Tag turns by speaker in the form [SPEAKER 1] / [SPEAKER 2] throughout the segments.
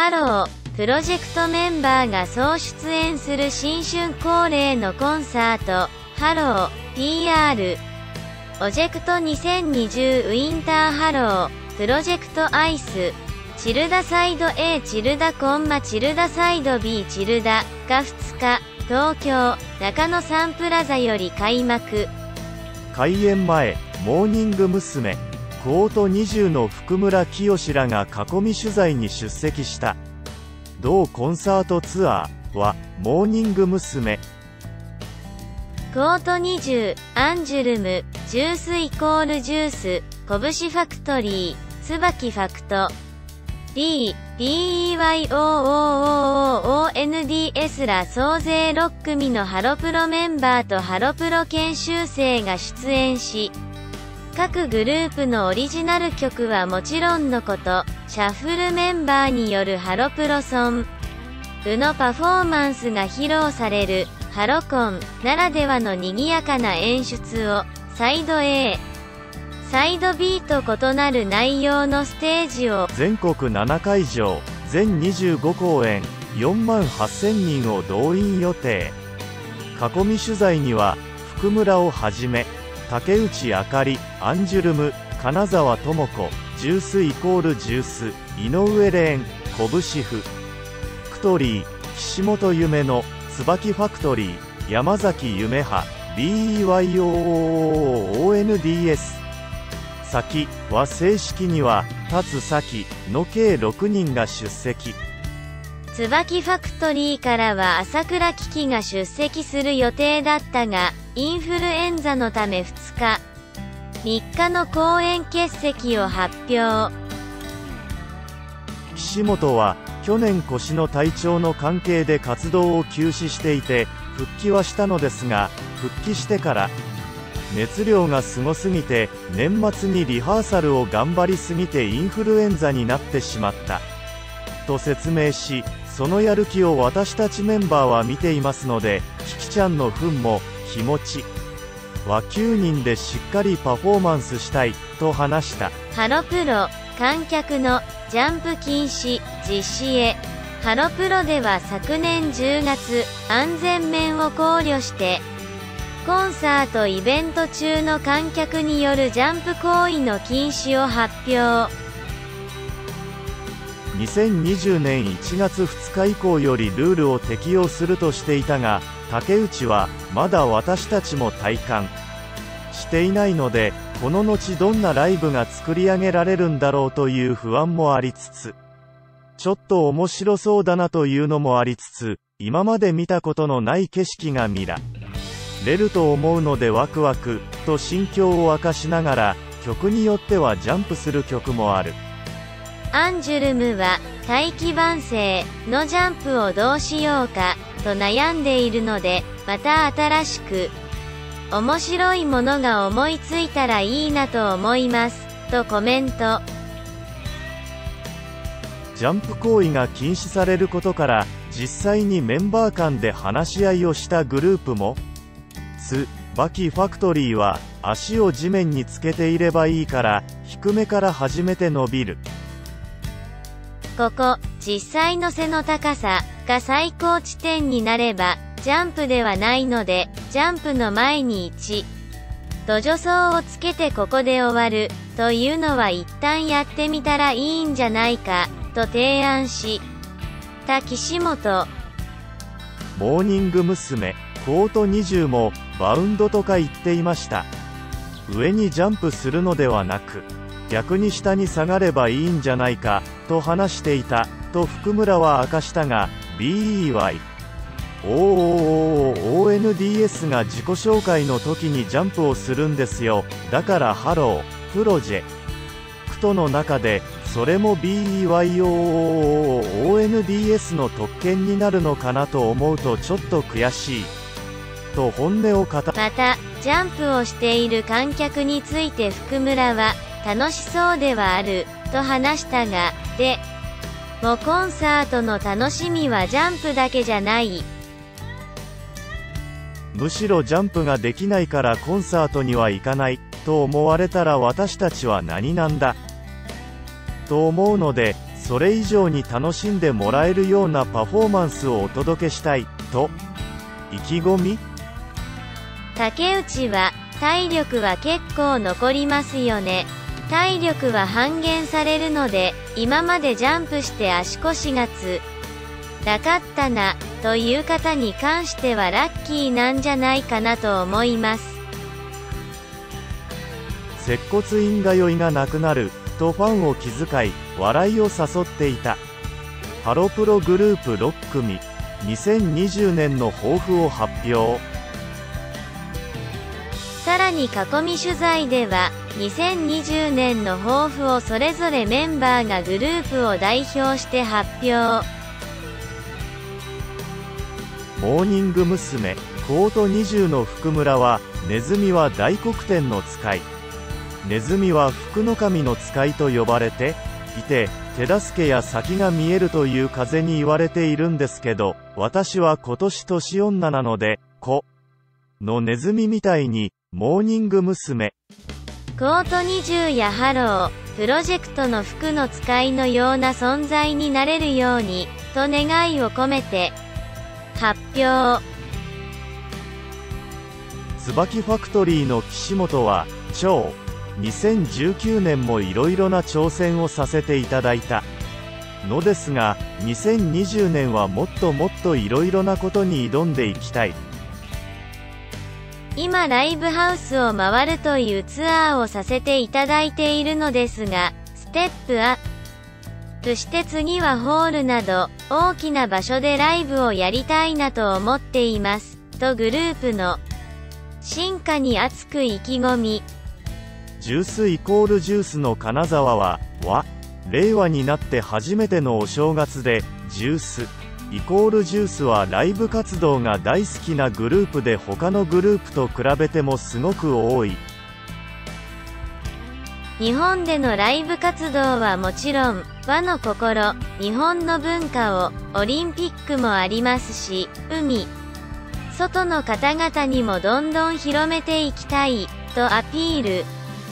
[SPEAKER 1] ハロー、プロジェクトメンバーが総出演する新春恒例のコンサート、ハロー、PR。オジェクト2020ウィンターハロー、プロジェクトアイス、チルダサイド A チルダコンマチルダサイド B チルダが2日、東京、中野サンプラザより開幕。
[SPEAKER 2] 開演前、モーニング娘。コート20の福村清らが囲み取材に出席した。同コンサートツアーは、モーニング娘。
[SPEAKER 1] コート20、アンジュルム、ジュースイコールジュース、拳ファクトリー、椿ファクト、DEYOOOONDS ら総勢6組のハロプロメンバーとハロプロ研修生が出演し、各グループのオリジナル曲はもちろんのこと、シャッフルメンバーによるハロプロソングのパフォーマンスが披露される、ハロコンならではの賑やかな演出を、サイド A、サイド B と異なる内容のステージを
[SPEAKER 2] 全国7会場、全25公演、4万8000人を動員予定。囲み取材には、福村をはじめ、竹内あかり、アンジュルム、金沢智子、ジュースイコールジュース、井上レーン、コブシフ、クトリー、岸本夢の、椿ファクトリー、山崎夢葉、BEYOOOONDS。先は正式には、立つ先の計6人が出席。
[SPEAKER 1] 椿ファクトリーからは朝倉貴樹が出席する予定だったが、インフルエンザのため2日、3日の公演欠席を発表。
[SPEAKER 2] 岸本は、去年腰の体調の関係で活動を休止していて、復帰はしたのですが、復帰してから、熱量がすごすぎて、年末にリハーサルを頑張りすぎてインフルエンザになってしまった。と説明し、そのやる気を私たちメンバーは見ていますので、キキちゃんの分も、気持ちは9人でしっかりパフォーマンスしたい、と話した。
[SPEAKER 1] ハロプロ、観客のジャンプ禁止、実施へ。ハロプロでは昨年10月、安全面を考慮して、コンサートイベント中の観客によるジャンプ行為の禁止を発表。
[SPEAKER 2] 2020年1月2日以降よりルールを適用するとしていたが、竹内は、まだ私たちも体感していないので、この後どんなライブが作り上げられるんだろうという不安もありつつ、ちょっと面白そうだなというのもありつつ、今まで見たことのない景色が見られると思うのでワクワク、と心境を明かしながら、曲によってはジャンプする曲もある。
[SPEAKER 1] アンジュルムは、大器晩成のジャンプをどうしようか、と悩んでいるので、また新しく、面白いものが思いついたらいいなと思います、とコメント。
[SPEAKER 2] ジャンプ行為が禁止されることから、実際にメンバー間で話し合いをしたグループも、椿ファクトリーは、足を地面につけていればいいから、低めから始めて伸びる。
[SPEAKER 1] ここ、実際の背の高さが最高地点になれば、ジャンプではないので、ジャンプの前に1度助走をつけてここで終わる、というのは一旦やってみたらいいんじゃないか、と提案し、た岸本。
[SPEAKER 2] モーニング娘。コート20も、バウンドとか言っていました。上にジャンプするのではなく、逆に下に下がればいいんじゃないか、と話していた、と福村は明かしたが、BEYOOOONDS が自己紹介の時にジャンプをするんですよ。だからハロー、プロジェクトの中で、それも BEYOOOONDS の特権になるのかなと思うとちょっと悔しい。と本音を語った。
[SPEAKER 1] また、ジャンプをしている観客について福村は、楽しそうではある、と話したが、でもコンサートの楽しみはジャンプだけじゃない。
[SPEAKER 2] むしろジャンプができないからコンサートには行かない、と思われたら私たちは何なんだ、と思うので、 それ以上に楽しんでもらえるようなパフォーマンスをお届けしたい、と意気込み。
[SPEAKER 1] 竹内は、体力は結構残りますよね。体力は半減されるので、今までジャンプして足腰がつらかったな、という方に関してはラッキーなんじゃないかなと思います。
[SPEAKER 2] 接骨院通いがなくなる、とファンを気遣い、笑いを誘っていた。ハロプログループ6組、2020年の抱負を発表。
[SPEAKER 1] さらに囲み取材では、2020年の抱負をそれぞれメンバーがグループを代表して発表。
[SPEAKER 2] モーニング娘。コート20の福村は、ネズミは大黒天の使い。ネズミは福の神の使いと呼ばれていて、手助けや先が見えるという風に言われているんですけど、私は今年年女なので、のネズミみたいに、モーニング娘。
[SPEAKER 1] コート20やハロー、プロジェクトの福の使いのような存在になれるように、と願いを込めて、発表。
[SPEAKER 2] 椿ファクトリーの岸本は、2019年もいろいろな挑戦をさせていただいたのですが、2020年はもっともっといろいろなことに挑んでいきたい。
[SPEAKER 1] 今ライブハウスを回るというツアーをさせていただいているのですが、ステップアップして次はホールなど大きな場所でライブをやりたいなと思っています、とグループの進化に熱く意気込み。
[SPEAKER 2] ジュースイコールジュースの金沢は、令和になって初めてのお正月で、ジュースイコールジュースはライブ活動が大好きなグループで他のグループと比べてもすごく多い。
[SPEAKER 1] 日本でのライブ活動はもちろん、和の心、日本の文化を、オリンピックもありますし、海、外の方々にもどんどん広めていきたい、とアピール。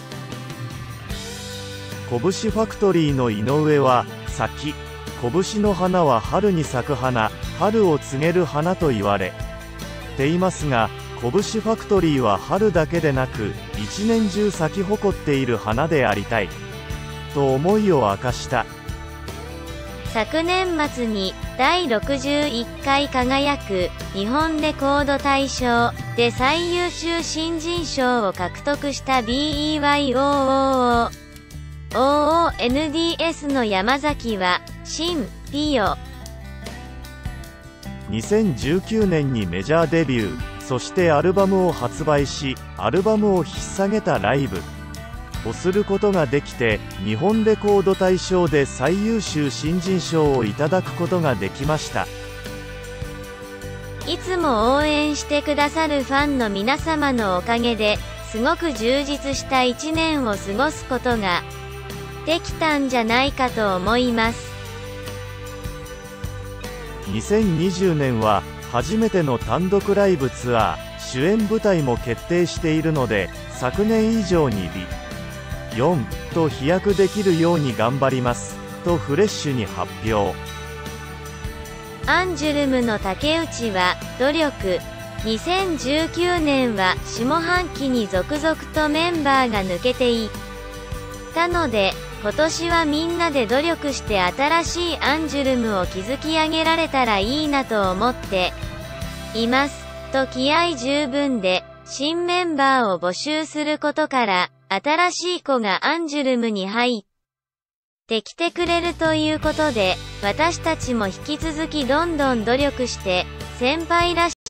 [SPEAKER 2] 拳ファクトリーの井上は、拳の花は春に咲く花、春を告げる花と言われていますが、拳ファクトリーは春だけでなく、一年中咲き誇っている花でありたい、と思いを明かした。
[SPEAKER 1] 昨年末に、第61回輝く、日本レコード大賞で最優秀新人賞を獲得した BEYOOONDS の山崎は、新ピヨ。
[SPEAKER 2] 2019年にメジャーデビュー、そしてアルバムを発売し、アルバムを引っ提げたライブをすることができて、日本レコード大賞で最優秀新人賞をいただくことができました。
[SPEAKER 1] いつも応援してくださるファンの皆様のおかげで、すごく充実した1年を過ごすことができたんじゃないかと思います。
[SPEAKER 2] 2020年は初めての単独ライブツアー、主演舞台も決定しているので、昨年以上に4と飛躍できるように頑張ります、とフレッシュに発表。
[SPEAKER 1] アンジュルムの竹内は、努力。2019年は下半期に続々とメンバーが抜けていったので、今年はみんなで努力して新しいアンジュルムを築き上げられたらいいなと思っています、と気合十分で、新メンバーを募集することから、新しい子がアンジュルムに入ってきてくれるということで、私たちも引き続きどんどん努力して、先輩らし